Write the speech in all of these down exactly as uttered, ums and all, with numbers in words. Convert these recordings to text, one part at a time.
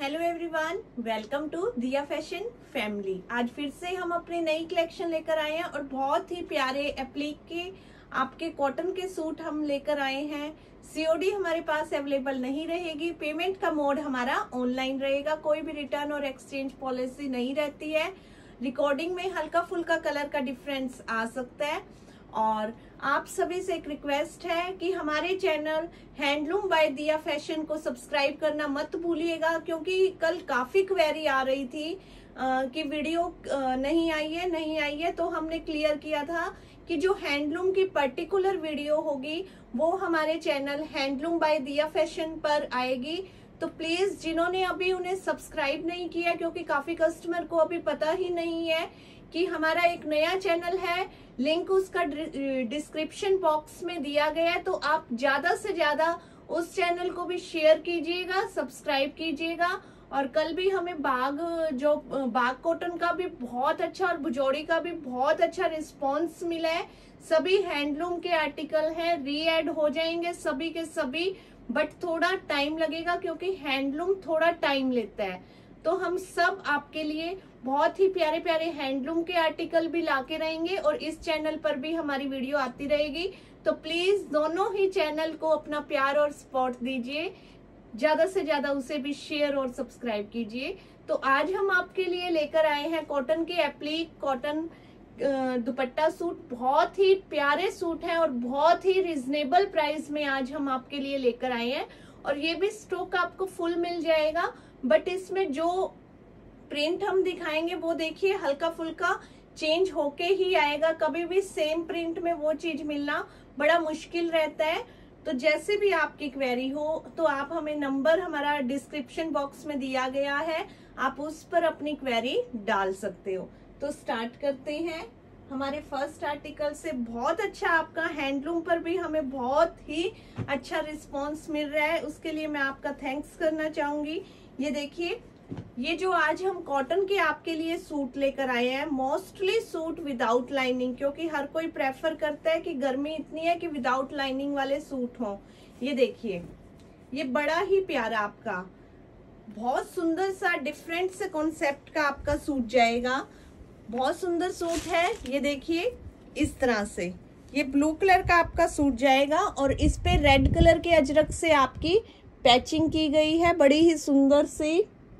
Hello everyone, welcome to Diya fashion family. आज फिर से हम अपनी नई कलेक्शन लेकर आए हैं और बहुत ही प्यारे एप्लिक के आपके कॉटन के सूट हम लेकर आए हैं। सीओडी हमारे पास अवेलेबल नहीं रहेगी। पेमेंट का मोड हमारा ऑनलाइन रहेगा। कोई भी रिटर्न और एक्सचेंज पॉलिसी नहीं रहती है। रिकॉर्डिंग में हल्का फुल्का कलर का डिफरेंस आ सकता है। और आप सभी से एक रिक्वेस्ट है कि हमारे channel handloom by Diya fashion को सब्सक्राइब करना मत भूलिएगा, क्योंकि कल काफी क्वेरी आ रही थी आ, कि वीडियो आ, नहीं आई है नहीं आई है तो हमने क्लियर किया था कि जो हैंडलूम की पर्टिकुलर वीडियो होगी वो हमारे channel handloom by Diya fashion पर आएगी। तो प्लीज जिन्होंने अभी उन्हें सब्सक्राइब नहीं किया, क्योंकि काफी कस्टमर को अभी पता ही नहीं है कि हमारा एक नया चैनल है, लिंक उसका डिस्क्रिप्शन बॉक्स में दिया गया है। तो आप ज्यादा से ज्यादा उस चैनल को भी शेयर कीजिएगा, सब्सक्राइब कीजिएगा। और कल भी हमें बाग जो बाग कॉटन का भी बहुत अच्छा और बुजौड़ी का भी बहुत अच्छा रिस्पांस मिला है। सभी हैंडलूम के आर्टिकल हैं, री एड हो जाएंगे सभी के सभी, बट थोड़ा टाइम लगेगा क्योंकि हैंडलूम थोड़ा टाइम लेता है। तो हम सब आपके लिए बहुत ही प्यारे प्यारे हैंडलूम के आर्टिकल भी लाके रहेंगे और इस चैनल पर भी हमारी वीडियो आती रहेगी। तो प्लीज दोनों ही चैनल को अपना प्यार और सपोर्ट दीजिए, ज्यादा से ज्यादा उसे भी शेयर और सब्सक्राइब कीजिए। तो आज हम आपके लिए लेकर आए हैं कॉटन के एप्लिक कॉटन दुपट्टा सूट। बहुत ही प्यारे सूट हैं और बहुत ही रिजनेबल प्राइस में आज हम आपके लिए लेकर आए हैं। और ये भी स्टॉक आपको फुल मिल जाएगा, बट इसमें जो प्रिंट हम दिखाएंगे वो देखिए हल्का फुल्का चेंज होके ही आएगा। कभी भी सेम प्रिंट में वो चीज मिलना बड़ा मुश्किल रहता है। तो जैसे भी आपकी क्वेरी हो तो आप हमें नंबर हमारा डिस्क्रिप्शन बॉक्स में दिया गया है, आप उस पर अपनी क्वेरी डाल सकते हो। तो स्टार्ट करते हैं हमारे फर्स्ट आर्टिकल से। बहुत अच्छा आपका हैंडलूम पर भी हमें बहुत ही अच्छा रिस्पांस मिल रहा है, उसके लिए मैं आपका थैंक्स करना चाहूंगी। ये देखिए, ये जो आज हम कॉटन के आपके लिए सूट लेकर आए हैं, मोस्टली सूट विदाउट लाइनिंग, क्योंकि हर कोई प्रेफर करता है कि गर्मी इतनी है कि विदाउट लाइनिंग वाले सूट हों। ये देखिए, ये बड़ा ही प्यारा आपका बहुत सुंदर सा डिफरेंट से कॉन्सेप्ट का आपका सूट जाएगा। बहुत सुंदर सूट है। ये देखिए, इस तरह से ये ब्लू कलर का आपका सूट जाएगा और इस पे रेड कलर के अजरक से आपकी पैचिंग की गई है, बड़ी ही सुंदर सी।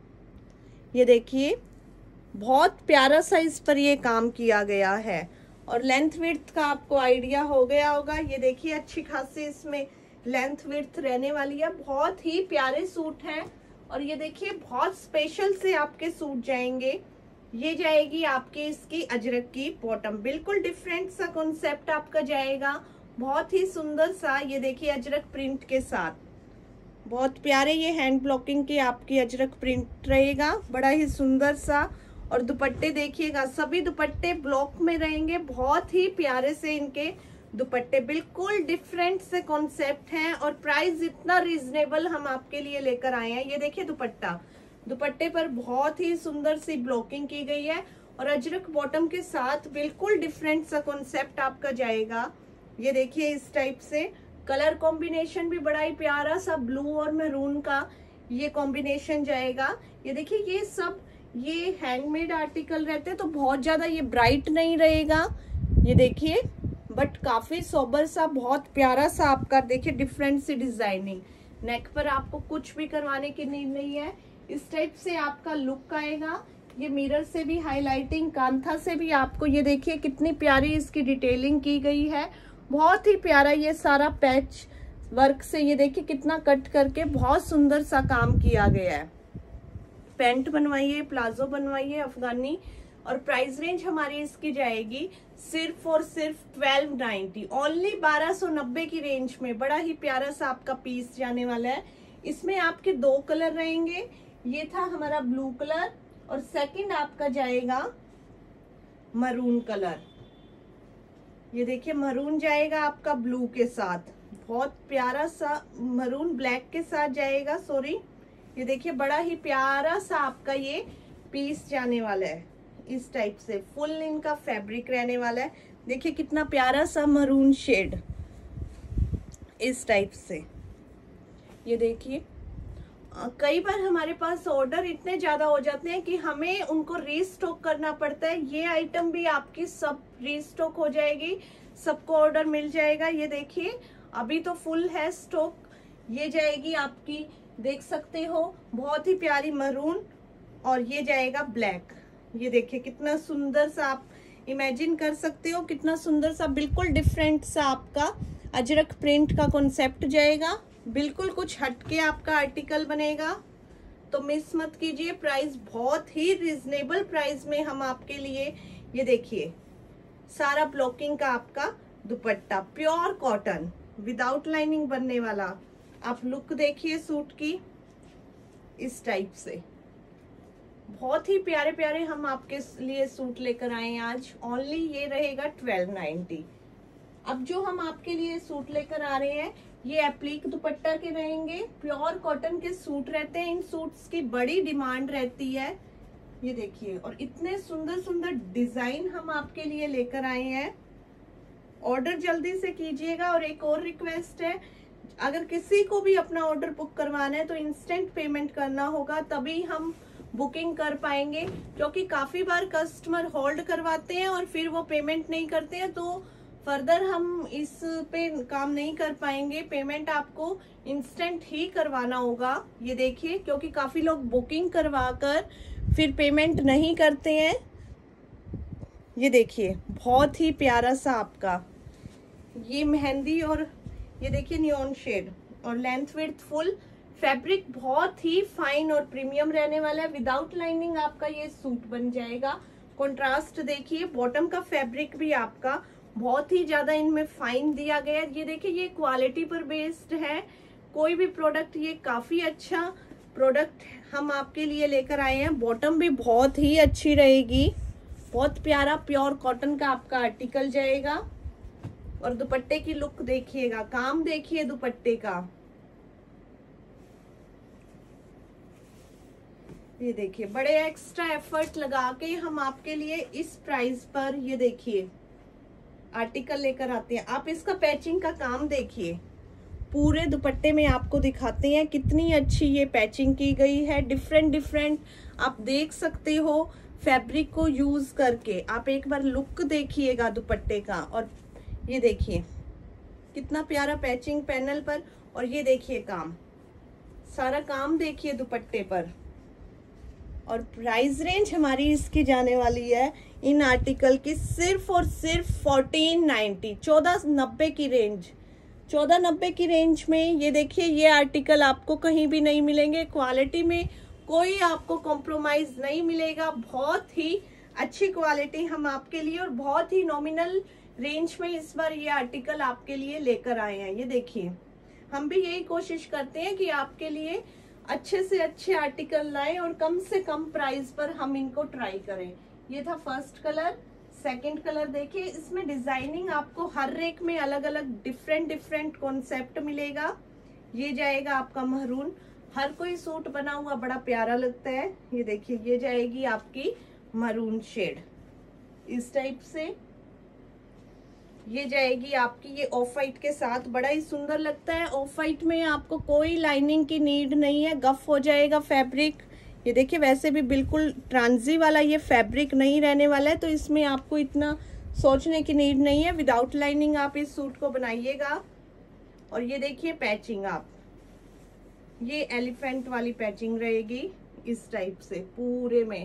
ये देखिए, बहुत प्यारा सा इस पर ये काम किया गया है और लेंथ विड्थ का आपको आइडिया हो गया होगा। ये देखिए, अच्छी खासी इसमें लेंथ विड्थ रहने वाली है। बहुत ही प्यारे सूट हैं और ये देखिए, बहुत स्पेशल से आपके सूट जाएंगे। ये जाएगी आपकी इसकी अजरक की बॉटम, बिल्कुल डिफरेंट सा कॉन्सेप्ट आपका जाएगा, बहुत ही सुंदर सा। ये देखिए, अजरक प्रिंट के साथ बहुत प्यारे ये हैंड ब्लॉकिंग के आपकी अजरक प्रिंट रहेगा, बड़ा ही सुंदर सा। और दुपट्टे देखिएगा, सभी दुपट्टे ब्लॉक में रहेंगे। बहुत ही प्यारे से इनके दुपट्टे, बिल्कुल डिफरेंट से कॉन्सेप्ट हैं और प्राइस इतना रीजनेबल हम आपके लिए लेकर आए हैं। ये देखिए, दुपट्टा दुपट्टे पर बहुत ही सुंदर सी ब्लॉकिंग की गई है और अजरक बॉटम के साथ बिल्कुल डिफरेंट सा कॉन्सेप्ट आपका जाएगा। ये देखिए, इस टाइप से कलर कॉम्बिनेशन भी बड़ा ही प्यारा सा ब्लू और मैरून का ये कॉम्बिनेशन जाएगा। ये देखिए, ये सब ये हैंडमेड आर्टिकल रहते हैं तो बहुत ज्यादा ये ब्राइट नहीं रहेगा। ये देखिए, बट काफी सोबर सा, बहुत प्यारा सा आपका देखिए डिफरेंट सी डिजाइनिंग। नेक पर आपको कुछ भी करवाने की नीड नहीं है, इस टाइप से आपका लुक आएगा। ये मिरर से भी हाईलाइटिंग, कांथा से भी आपको ये देखिए कितनी प्यारी इसकी डिटेलिंग की गई है। बहुत ही प्यारा ये सारा पैच वर्क से ये देखिए कितना कट करके बहुत सुंदर सा काम किया गया है। पैंट बनवाइए, प्लाजो बनवाइए अफगानी। और प्राइस रेंज हमारी इसकी जाएगी सिर्फ और सिर्फ ट्वेल्व नाइन्टी, ओनली बारह सौ नब्बे की रेंज में। बड़ा ही प्यारा सा आपका पीस जाने वाला है। इसमें आपके दो कलर रहेंगे, ये था हमारा ब्लू कलर और सेकंड आपका जाएगा मरून कलर। ये देखिए, मरून जाएगा आपका ब्लू के साथ, बहुत प्यारा सा मरून ब्लैक के साथ जाएगा, सॉरी। ये देखिए, बड़ा ही प्यारा सा आपका ये पीस जाने वाला है। इस टाइप से फुल इनका फैब्रिक रहने वाला है। देखिए कितना प्यारा सा मरून शेड, इस टाइप से। ये देखिए, कई बार हमारे पास ऑर्डर इतने ज्यादा हो जाते हैं कि हमें उनको रीस्टॉक करना पड़ता है। ये आइटम भी आपकी सब रीस्टॉक हो जाएगी, सबको ऑर्डर मिल जाएगा। ये देखिए अभी तो फुल है स्टॉक। ये जाएगी आपकी, देख सकते हो, बहुत ही प्यारी मरून, और ये जाएगा ब्लैक। ये देखिए कितना सुंदर सा, आप इमेजिन कर सकते हो कितना सुंदर सा, बिल्कुल डिफरेंट सा आपका अजरक प्रिंट का कॉन्सेप्ट जाएगा। बिल्कुल कुछ हटके आपका आर्टिकल बनेगा, तो मिस मत कीजिए। प्राइस बहुत ही रिजनेबल प्राइस में हम आपके लिए, ये देखिए सारा ब्लॉकिंग का आपका dupatta, pure cotton without lining बनने वाला। आप लुक देखिए सूट की, इस टाइप से बहुत ही प्यारे प्यारे हम आपके लिए सूट लेकर आए हैं आज। ओनली ये रहेगा ट्वेल्व नाइन्टी। अब जो हम आपके लिए सूट लेकर आ रहे हैं ये एप्लीक दुपट्टा के रहेंगे, प्योर कॉटन के सूट रहते हैं। इन सूट्स की बड़ी डिमांड रहती है। ये देखिए, और इतने सुंदर सुंदर डिजाइन हम आपके लिए लेकर आए हैं। ऑर्डर जल्दी से कीजिएगा। और एक और रिक्वेस्ट है, अगर किसी को भी अपना ऑर्डर बुक करवाना है तो इंस्टेंट पेमेंट करना होगा, तभी हम बुकिंग कर पाएंगे। क्योंकि काफी बार कस्टमर होल्ड करवाते हैं और फिर वो पेमेंट नहीं करते हैं, तो फर्दर हम इस पे काम नहीं कर पाएंगे। पेमेंट आपको इंस्टेंट ही करवाना होगा। ये देखिए, क्योंकि काफी लोग बुकिंग करवा कर फिर पेमेंट नहीं करते हैं। ये देखिए बहुत ही प्यारा सा आपका ये मेहंदी, और ये देखिए नियॉन शेड, और लेंथ विड्थ फुल। फैब्रिक बहुत ही फाइन और प्रीमियम रहने वाला है। विदाउट लाइनिंग आपका ये सूट बन जाएगा। कंट्रास्ट देखिए, बॉटम का फैब्रिक भी आपका बहुत ही ज्यादा इनमें फाइन दिया गया है। ये देखिए, ये क्वालिटी पर बेस्ड है कोई भी प्रोडक्ट। ये काफी अच्छा प्रोडक्ट हम आपके लिए लेकर आए हैं। बॉटम भी बहुत ही अच्छी रहेगी, बहुत प्यारा प्योर कॉटन का आपका आर्टिकल जाएगा। और दुपट्टे की लुक देखिएगा, काम देखिए दुपट्टे का। ये देखिए, बड़े एक्स्ट्रा एफर्ट लगा के हम आपके लिए इस प्राइस पर ये देखिए आर्टिकल लेकर आते हैं। आप इसका पैचिंग का काम देखिए, पूरे दुपट्टे में आपको दिखाते हैं कितनी अच्छी ये पैचिंग की गई है। डिफरेंट डिफरेंट आप देख सकते हो फैब्रिक को यूज करके। आप एक बार लुक देखिएगा दुपट्टे का, और ये देखिए कितना प्यारा पैचिंग पैनल पर। और ये देखिए काम, सारा काम देखिए दुपट्टे पर। और प्राइस रेंज हमारी इसकी जाने वाली है इन आर्टिकल की सिर्फ और सिर्फ फोर्टीन नाइन्टी, चौदह नब्बे की रेंज, चौदह नब्बे की रेंज में। ये देखिए, ये आर्टिकल आपको कहीं भी नहीं मिलेंगे। क्वालिटी में कोई आपको कॉम्प्रोमाइज नहीं मिलेगा। बहुत ही अच्छी क्वालिटी हम आपके लिए, और बहुत ही नॉमिनल रेंज में इस बार ये आर्टिकल आपके लिए लेकर आए हैं। ये देखिए, हम भी यही कोशिश करते हैं कि आपके लिए अच्छे से अच्छे आर्टिकल लाएं और कम से कम प्राइस पर हम इनको ट्राई करें। ये था फर्स्ट कलर। सेकंड कलर देखिए, इसमें डिजाइनिंग आपको हर एक में अलग अलग डिफरेंट डिफरेंट कॉन्सेप्ट मिलेगा। ये जाएगा आपका महरून। हर कोई सूट बना हुआ बड़ा प्यारा लगता है। ये देखिए, ये जाएगी आपकी मरून शेड इस टाइप से। ये जाएगी आपकी, ये ऑफ वाइट के साथ बड़ा ही सुंदर लगता है। ऑफ वाइट में आपको कोई लाइनिंग की नीड नहीं है, गफ हो जाएगा फैब्रिक। ये देखिए, वैसे भी बिल्कुल ट्रांजी वाला ये फैब्रिक नहीं रहने वाला है, तो इसमें आपको इतना सोचने की नीड नहीं है। विदाउट लाइनिंग आप इस सूट को बनाइएगा। और ये देखिए पैचिंग, आप ये एलिफेंट वाली पैचिंग रहेगी इस टाइप से पूरे में।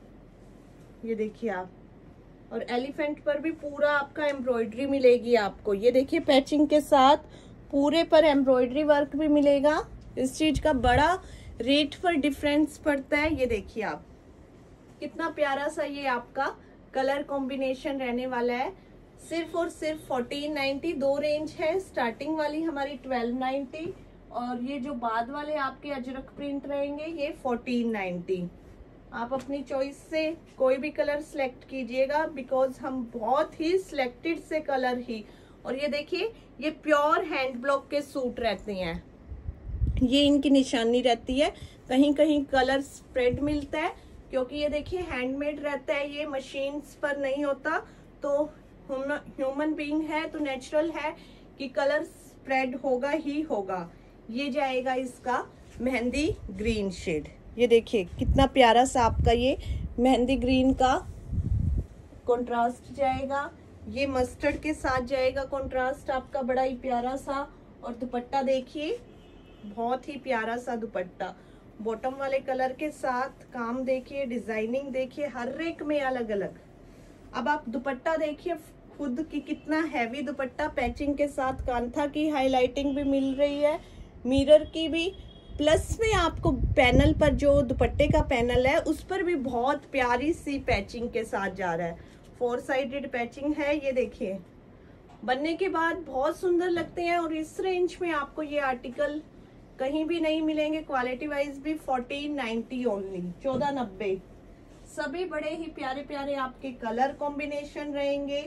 ये देखिए आप, और एलिफेंट पर भी पूरा आपका एम्ब्रॉयडरी मिलेगी आपको। ये देखिए, पैचिंग के साथ पूरे पर एम्ब्रॉयडरी वर्क भी मिलेगा। इस चीज का बड़ा रेट पर डिफरेंस पड़ता है। ये देखिए आप, कितना प्यारा सा ये आपका कलर कॉम्बिनेशन रहने वाला है। सिर्फ और सिर्फ फोर्टीन नाइन्टी। दो रेंज है, स्टार्टिंग वाली हमारी ट्वेल्व नाइन्टी, और ये जो बाद वाले आपके अजरक प्रिंट रहेंगे ये फोर्टीन नाइन्टी। आप अपनी चॉइस से कोई भी कलर सिलेक्ट कीजिएगा, बिकॉज हम बहुत ही सिलेक्टेड से कलर ही। और ये देखिए, ये प्योर हैंड ब्लॉक के सूट रहते हैं, ये इनकी निशानी रहती है। कहीं कहीं कलर स्प्रेड मिलता है, क्योंकि ये देखिए हैंडमेड रहता है, ये मशीन्स पर नहीं होता। तो ह्यूमन बीइंग है तो नेचुरल है कि कलर स्प्रेड होगा ही होगा। ये जाएगा इसका मेहंदी ग्रीन शेड। ये देखिए कितना प्यारा सा आपका ये मेहंदी ग्रीन का कंट्रास्ट जाएगा। ये मस्टर्ड के साथ जाएगा कंट्रास्ट आपका, बड़ा ही प्यारा सा। और दुपट्टा देखिए, बहुत ही प्यारा सा दुपट्टा, बॉटम वाले कलर के साथ। काम देखिए, डिजाइनिंग देखिए, हर एक में अलग अलग। अब आप दुपट्टा देखिए खुद की, कितना हैवी दुपट्टा, पैचिंग के साथ कांथा की हाईलाइटिंग भी मिल रही है, मिरर की भी। प्लस में आपको पैनल पर जो दुपट्टे का पैनल है उस पर भी बहुत प्यारी सी पैचिंग के साथ जा रहा है, फोर साइडेड पैचिंग है। ये देखिए बनने के बाद बहुत सुंदर लगते हैं। और इस रेंज में आपको ये आर्टिकल कहीं भी नहीं मिलेंगे, क्वालिटी वाइज भी। फोर्टीन नाइनटी ओनली, चौदह नब्बे। सभी बड़े ही प्यारे प्यारे आपके कलर कॉम्बिनेशन रहेंगे।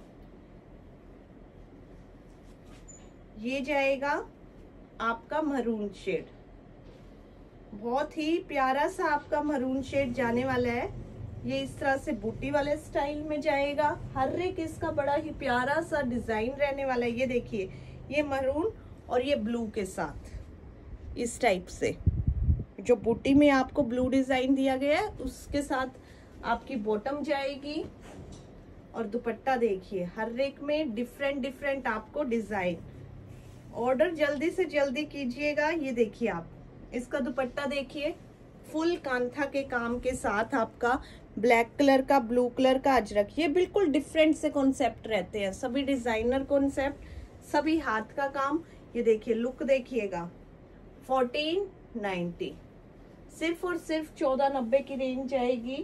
ये जाएगा आपका मरून शेड, बहुत ही प्यारा सा आपका मरून शेड जाने वाला है। ये इस तरह से बूटी वाले स्टाइल में जाएगा। हर एक इसका बड़ा ही प्यारा सा डिजाइन रहने वाला है। ये देखिए, ये मरून और ये ब्लू के साथ इस टाइप से, जो बूटी में आपको ब्लू डिजाइन दिया गया है उसके साथ आपकी बॉटम जाएगी। और दुपट्टा देखिए, हर एक में डिफरेंट डिफरेंट आपको डिजाइन। ऑर्डर जल्दी से जल्दी कीजिएगा। ये देखिए आप इसका दुपट्टा देखिए, फुल कांथा के काम के साथ आपका ब्लैक कलर का, ब्लू कलर का अजरक। ये बिल्कुल डिफरेंट से कॉन्सेप्ट रहते हैं, सभी डिजाइनर कॉन्सेप्ट, सभी हाथ का काम। ये देखिए लुक देखिएगा, फोर्टीन नाइनटी, सिर्फ और सिर्फ चौदह नब्बे की रेंज आएगी।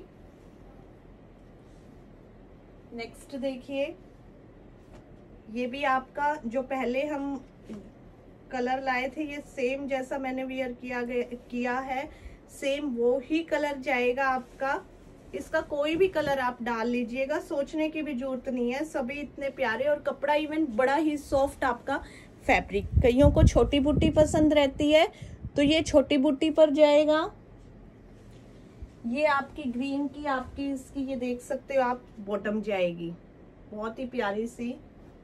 नेक्स्ट देखिए, ये भी आपका जो पहले हम कलर लाए थे, ये सेम जैसा मैंने वियर किया गया किया है, सेम वो ही कलर जाएगा आपका। इसका कोई भी कलर आप डाल लीजिएगा, सोचने की भी जरूरत नहीं है, सभी इतने प्यारे। और कपड़ा इवन बड़ा ही सॉफ्ट आपका फैब्रिक। कईयों को छोटी बूटी पसंद रहती है तो ये छोटी बूटी पर जाएगा। ये आपकी ग्रीन की, आपकी इसकी, ये देख सकते हो आप, बॉटम जाएगी, बहुत ही प्यारी सी।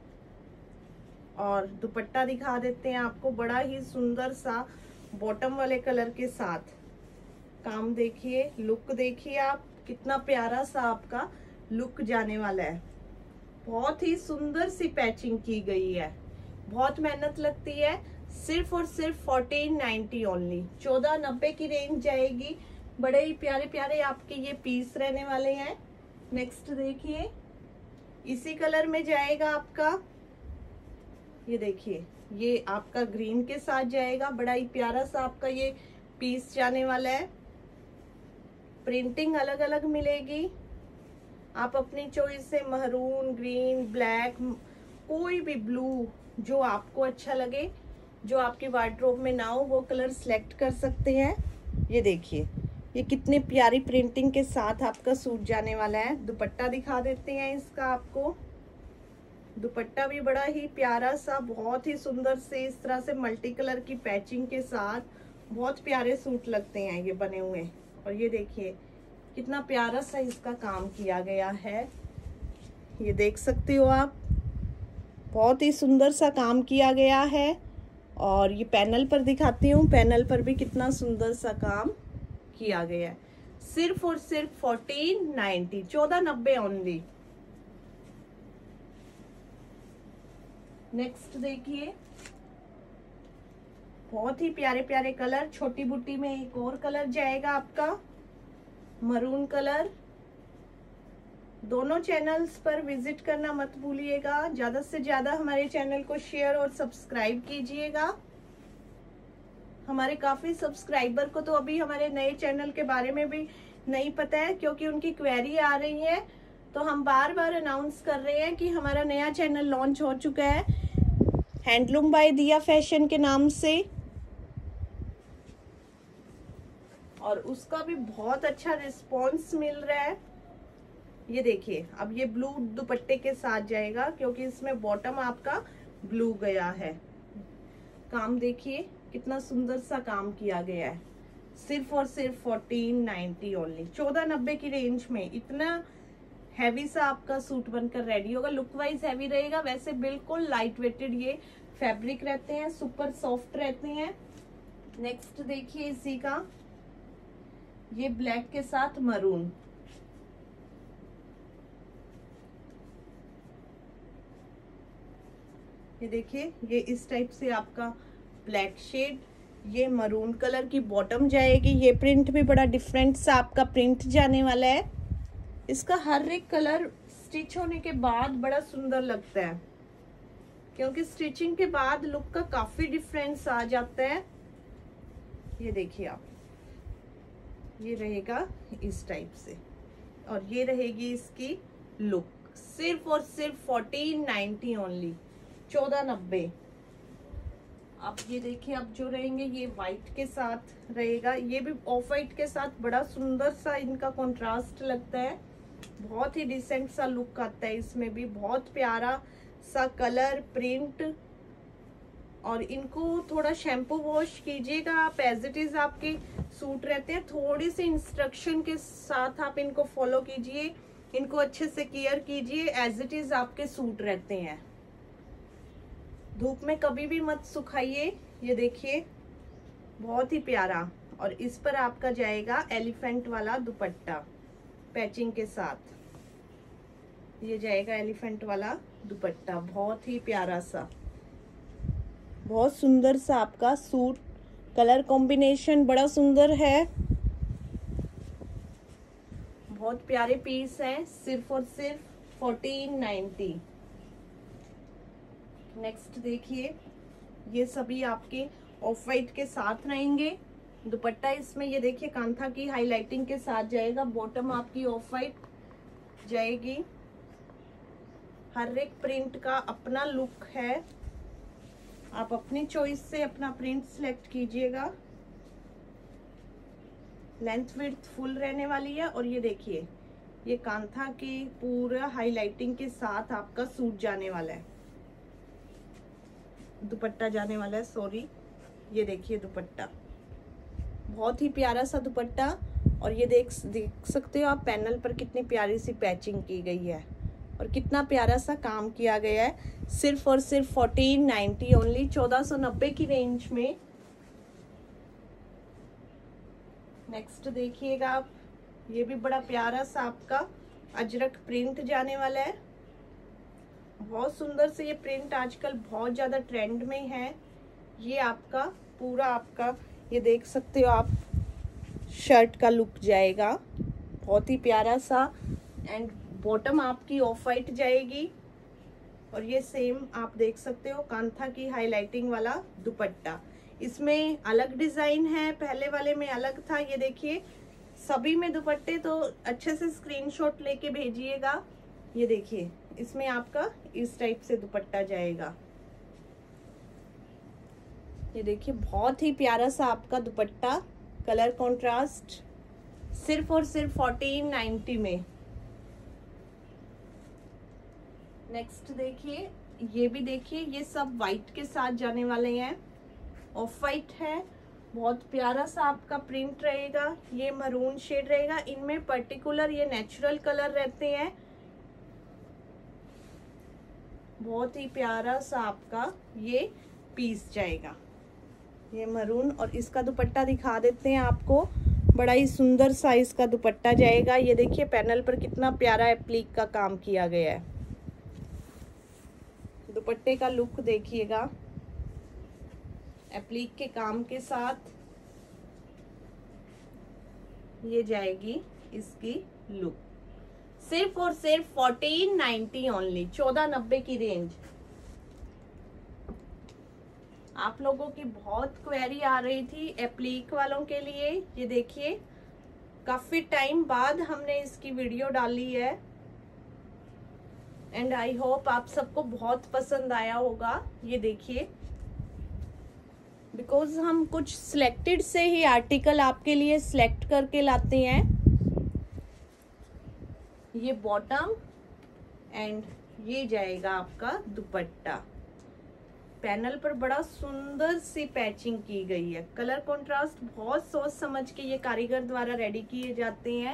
और दुपट्टा दिखा देते हैं आपको, बड़ा ही सुंदर सा बॉटम वाले कलर के साथ। काम देखिए, लुक देखिए आप, कितना प्यारा सा आपका लुक जाने वाला है। बहुत ही सुंदर सी पैचिंग की गई है, बहुत मेहनत लगती है। सिर्फ और सिर्फ फोर्टीन नाइनटी ओनली, चौदह नब्बे की रेंज जाएगी। बड़े ही प्यारे प्यारे आपके ये पीस रहने वाले हैं। नेक्स्ट देखिए, इसी कलर में जाएगा आपका, ये देखिए, ये आपका ग्रीन के साथ जाएगा। बड़ा ही प्यारा सा आपका ये पीस जाने वाला है। प्रिंटिंग अलग अलग मिलेगी, आप अपनी चॉइस से महरून, ग्रीन, ब्लैक, कोई भी ब्लू जो आपको अच्छा लगे, जो आपके वार्डरोब में ना हो, वो कलर सिलेक्ट कर सकते हैं। ये देखिए, ये कितने प्यारी प्रिंटिंग के साथ आपका सूट जाने वाला है। दुपट्टा दिखा देते हैं इसका आपको। दुपट्टा भी बड़ा ही प्यारा सा, बहुत ही सुंदर से इस तरह से मल्टी कलर की पैचिंग के साथ बहुत प्यारे सूट लगते हैं ये बने हुए। और ये देखिए कितना प्यारा सा इसका काम किया गया है, ये देख सकते हो आप, बहुत ही सुंदर सा काम किया गया है। और ये पैनल पर दिखाती हूँ, पैनल पर भी कितना सुंदर सा काम किया गया है। सिर्फ और सिर्फ फोर्टीन नाइनटी, चौदह नब्बे ओनली। नेक्स्ट देखिए, बहुत ही प्यारे प्यारे कलर। छोटी बूटी में एक और कलर जाएगा आपका, मरून कलर। दोनों चैनल्स पर विजिट करना मत भूलिएगा। ज्यादा से ज्यादा हमारे चैनल को शेयर और सब्सक्राइब कीजिएगा। हमारे काफी सब्सक्राइबर को तो अभी हमारे नए चैनल के बारे में भी नहीं पता है, क्योंकि उनकी क्वेरी आ रही है, तो हम बार बार अनाउंस कर रहे हैं कि हमारा नया चैनल लॉन्च हो चुका है, हैंडलूम बाय दिया फैशन के नाम से। और उसका भी बहुत अच्छा रिस्पॉन्स मिल रहा है। ये देखिए, अब ये ब्लू दुपट्टे के साथ जाएगा, क्योंकि इसमें बॉटम आपका ब्लू गया है। काम देखिए कितना सुंदर सा काम किया गया है। सिर्फ और सिर्फ फोर्टीन नाइनटी ओनली, चौदह नब्बे की रेंज में इतना हैवी सा आपका सूट बनकर रेडी होगा। लुक वाइज हैवी रहेगा, वैसे बिल्कुल लाइट वेटेड ये फैब्रिक रहते हैं, सुपर सॉफ्ट रहते हैं। नेक्स्ट देखिए इसी का, ये ब्लैक के साथ मरून, ये देखिए ये इस टाइप से आपका ब्लैक शेड, ये मरून कलर की बॉटम जाएगी। ये प्रिंट भी बड़ा डिफरेंट सा आपका प्रिंट जाने वाला है। इसका हर एक कलर स्टिच होने के बाद बड़ा सुंदर लगता है, क्योंकि स्टिचिंग के बाद लुक का काफी डिफरेंस आ जाता है। ये देखिए आप, ये रहेगा इस टाइप से और ये रहेगी इसकी लुक। सिर्फ और सिर्फ फोर्टीन नाइनटी ओनली, चौदह नब्बे। आप ये देखिए, अब जो रहेंगे ये वाइट के साथ रहेगा, ये भी ऑफ वाइट के साथ बड़ा सुंदर सा इनका कंट्रास्ट लगता है। बहुत ही डिसेंट सा लुक आता है इसमें भी, बहुत प्यारा सा कलर प्रिंट। और इनको थोड़ा शैम्पू वॉश कीजिएगा आप, एज इट इज आपके सूट रहते हैं। थोड़ी सी इंस्ट्रक्शन के साथ आप इनको फॉलो कीजिए, इनको अच्छे से केयर कीजिए, एज इट इज आपके सूट रहते हैं। धूप में कभी भी मत सुखाइए। ये देखिए बहुत ही प्यारा। और इस पर आपका जाएगा एलिफेंट वाला दुपट्टा पैचिंग के साथ, ये जाएगा एलिफेंट वाला दुपट्टा, बहुत ही प्यारा सा, बहुत सुंदर सा आपका सूट। कलर कॉम्बिनेशन बड़ा सुंदर है, बहुत प्यारे पीस हैं, सिर्फ और सिर्फ फोर्टीन नाइनटी। नेक्स्ट देखिए, ये सभी आपके ऑफ वाइट के साथ रहेंगे। दुपट्टा इसमें ये देखिए कांथा की हाईलाइटिंग के साथ जाएगा, बॉटम आपकी ऑफ वाइट जाएगी। हर एक प्रिंट का अपना लुक है, आप अपनी चॉइस से अपना प्रिंट सिलेक्ट कीजिएगा। लेंथ विड्थ फुल रहने वाली है। और ये देखिए ये कांथा की पूरा हाईलाइटिंग के साथ आपका सूट जाने वाला है, दुपट्टा जाने वाला है, सॉरी। ये देखिए दुपट्टा, बहुत ही प्यारा सा दुपट्टा। और ये देख देख सकते हो आप पैनल पर कितनी प्यारी सी पैचिंग की गई है और कितना प्यारा सा काम किया गया है। सिर्फ और सिर्फ फोर्टीन नाइनटी ओनली, चौदह सौ नब्बे की रेंज में। नेक्स्ट देखिएगा आप, ये भी बड़ा प्यारा सा आपका अजरक प्रिंट जाने वाला है। बहुत सुंदर से ये प्रिंट आजकल बहुत ज्यादा ट्रेंड में है। ये आपका पूरा आपका ये देख सकते हो आप शर्ट का लुक जाएगा, बहुत ही प्यारा सा। एंड बॉटम आपकी ऑफ वाइट जाएगी और ये सेम आप देख सकते हो कांथा की हाईलाइटिंग वाला दुपट्टा। इसमें अलग डिजाइन है, पहले वाले में अलग था। ये देखिए सभी में दुपट्टे तो अच्छे से स्क्रीनशॉट लेके भेजिएगा। ये देखिए इसमें आपका इस टाइप से दुपट्टा जाएगा। ये देखिए बहुत ही प्यारा सा आपका दुपट्टा, कलर कॉन्ट्रास्ट, सिर्फ और सिर्फ फोर्टीन नाइनटी में। नेक्स्ट देखिए, ये भी देखिए, ये सब वाइट के साथ जाने वाले हैं, ऑफ वाइट है, बहुत प्यारा सा आपका प्रिंट रहेगा। ये मरून शेड रहेगा, इनमें पर्टिकुलर ये नेचुरल कलर रहते हैं। बहुत ही प्यारा सा आपका ये पीस जाएगा, ये मरून। और इसका दुपट्टा दिखा देते हैं आपको, बड़ा ही सुंदर सा इसका दुपट्टा जाएगा। ये देखिए पैनल पर कितना प्यारा एप्लीक का काम किया गया है। दुपट्टे का लुक देखिएगा, एप्लीक के काम के साथ ये जाएगी इसकी लुक। सिर्फ और सिर्फ फोर्टीन नाइनटी ओनली, चौदह नब्बे की रेंज। आप लोगों की बहुत क्वेरी आ रही थी एप्लीक वालों के लिए। ये देखिए काफी टाइम बाद हमने इसकी वीडियो डाली है एंड आई होप आप सबको बहुत पसंद आया होगा। ये देखिए, बिकॉज हम कुछ सिलेक्टेड से ही आर्टिकल आपके लिए सिलेक्ट करके लाते हैं। ये बॉटम एंड ये जाएगा आपका दुपट्टा। पैनल पर बड़ा सुंदर सी पैचिंग की गई है, कलर कंट्रास्ट बहुत सोच समझ के ये कारीगर द्वारा रेडी किए जाते हैं।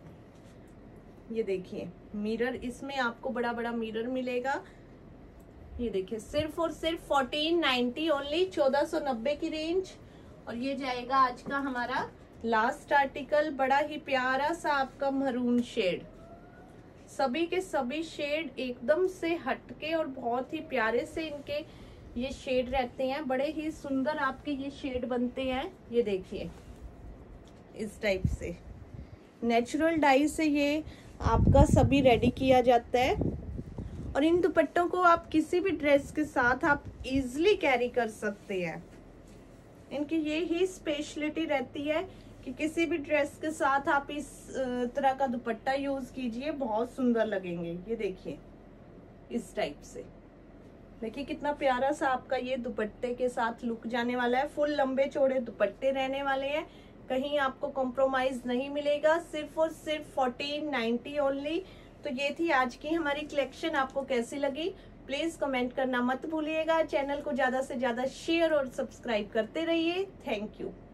ये देखिए मिरर, इसमें आपको बड़ा बड़ा मिरर मिलेगा। ये देखिए सिर्फ और सिर्फ फोर्टीन नाइनटी ओनली, चौदह सौ नब्बे की रेंज। और ये जाएगा आज का हमारा लास्ट आर्टिकल, बड़ा ही प्यारा सा आपका मरून शेड। सभी के सभी शेड एकदम से हटके और बहुत ही प्यारे से इनके ये शेड रहते हैं, बड़े ही सुंदर आपके ये शेड बनते हैं। ये देखिए इस टाइप से नेचुरल डाई से ये आपका सभी रेडी किया जाता है। और इन दुपट्टों को आप किसी भी ड्रेस के साथ आप इजीली कैरी कर सकते हैं। इनकी ये ही स्पेशलिटी रहती है कि किसी भी ड्रेस के साथ आप इस तरह का दुपट्टा यूज कीजिए, बहुत सुंदर लगेंगे। ये देखिए इस टाइप से, देखिए कितना प्यारा सा आपका ये दुपट्टे के साथ लुक जाने वाला है। फुल लंबे चौड़े दुपट्टे रहने वाले हैं, कहीं आपको कॉम्प्रोमाइज नहीं मिलेगा। सिर्फ और सिर्फ फोर्टीन नाइनटी ओनली। तो ये थी आज की हमारी कलेक्शन। आपको कैसी लगी प्लीज कमेंट करना मत भूलिएगा। चैनल को ज्यादा से ज्यादा शेयर और सब्सक्राइब करते रहिए। Thank you.